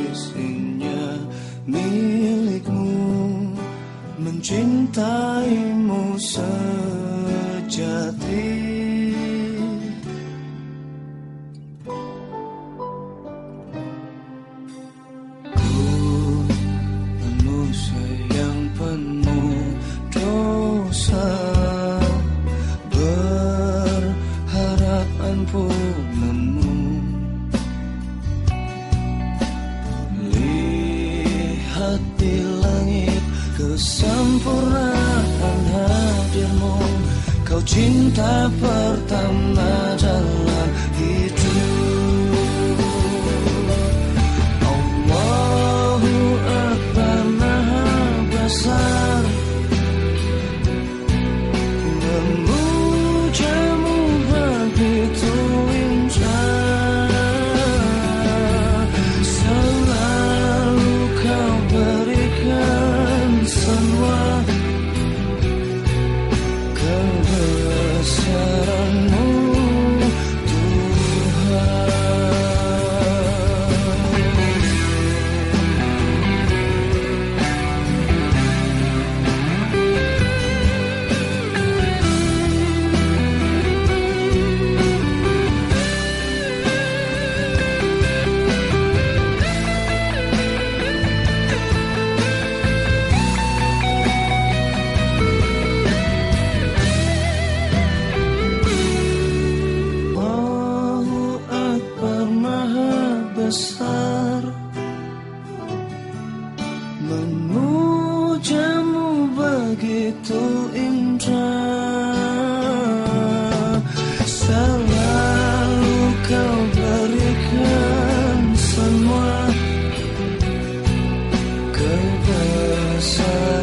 isinya milikmu, mencintaimu sejati. Ku manusia yang penuh dosa, berharap ampunanmu. Lihat di langit kesempurnaan hadirmu, kau cinta pertama dalam hidup. Allahu Akbar, Maha Besar, memujamu begitu indah. Selalu kau berikan semua kebesaranmu, Tuhan. Allahu Akbar, Maha Besar, memujamu begitu indah. Selalu kau berikan semua kebesaran.